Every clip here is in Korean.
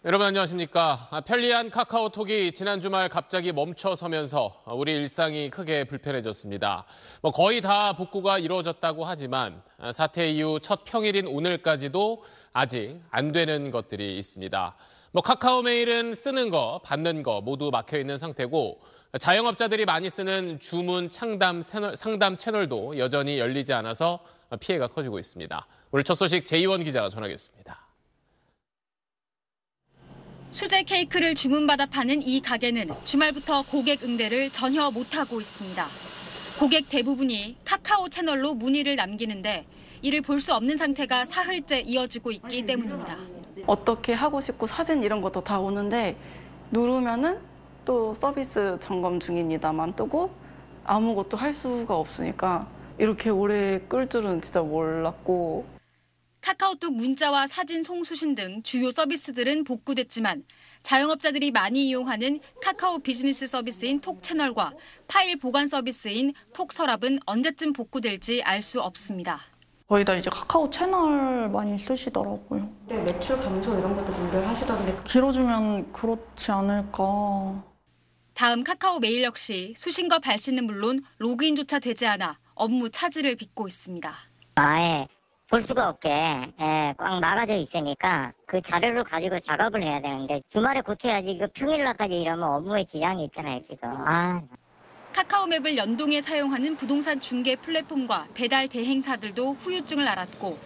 여러분 안녕하십니까. 편리한 카카오톡이 지난 주말 갑자기 멈춰서면서 우리 일상이 크게 불편해졌습니다. 거의 다 복구가 이루어졌다고 하지만 사태 이후 첫 평일인 오늘까지도 아직 안 되는 것들이 있습니다. 카카오 메일은 쓰는 거, 받는 거 모두 막혀 있는 상태고 자영업자들이 많이 쓰는 주문 상담 채널도 여전히 열리지 않아서 피해가 커지고 있습니다. 오늘 첫 소식 제이원 기자가 전하겠습니다. 수제 케이크를 주문받아 파는 이 가게는 주말부터 고객 응대를 전혀 못하고 있습니다. 고객 대부분이 카카오 채널로 문의를 남기는데 이를 볼 수 없는 상태가 사흘째 이어지고 있기 때문입니다. 어떻게 하고 싶고 사진 이런 것도 다 오는데 누르면은 또 서비스 점검 중입니다만 뜨고 아무것도 할 수가 없으니까 이렇게 오래 끌 줄은 진짜 몰랐고. 카카오톡 문자와 사진 송수신 등 주요 서비스들은 복구됐지만 자영업자들이 많이 이용하는 카카오 비즈니스 서비스인 톡 채널과 파일 보관 서비스인 톡 서랍은 언제쯤 복구될지 알 수 없습니다. 거의 다 이제 카카오 채널 많이 쓰시더라고요. 네, 매출 감소 이런 것도 고려하시던데. 길어지면 그렇지 않을까. 다음 카카오 메일 역시 수신과 발신은 물론 로그인조차 되지 않아 업무 차질을 빚고 있습니다. 아예 볼 수가 없게 꽉 막아져 있으니까 그 자료를 가지고 작업을 해야 되는데 주말에 고쳐야지 그 평일날까지 이러면 업무에 지장이 있잖아요 지금. 카카오맵을 연동해 사용하는 부동산 중개 플랫폼과 배달 대행사들도 후유증을 앓았고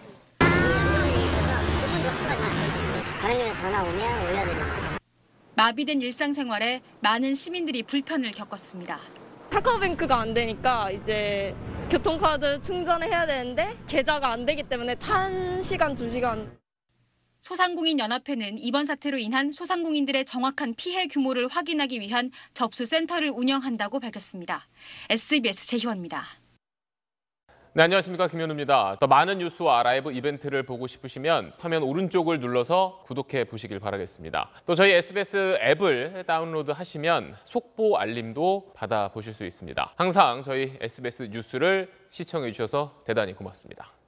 다른 데서 전화 오면 올려드립니다. 마비된 일상생활에 많은 시민들이 불편을 겪었습니다. 카카오뱅크가 안 되니까 이제 교통카드 충전을 해야 되는데 계좌가 안 되기 때문에 1시간, 2시간. 소상공인연합회는 이번 사태로 인한 소상공인들의 정확한 피해 규모를 확인하기 위한 접수센터를 운영한다고 밝혔습니다. SBS 제희원입니다. 네, 안녕하십니까. 김현우입니다. 더 많은 뉴스와 라이브 이벤트를 보고 싶으시면 화면 오른쪽을 눌러서 구독해 보시길 바라겠습니다. 또 저희 SBS 앱을 다운로드하시면 속보 알림도 받아보실 수 있습니다. 항상 저희 SBS 뉴스를 시청해 주셔서 대단히 고맙습니다.